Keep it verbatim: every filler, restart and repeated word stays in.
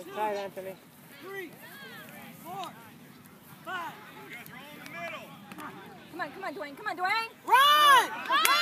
Two, tight, Anthony. Three, four, five. You guys are all in the middle. Come on, come on, Dwayne. Come on, Dwayne. Run! Run!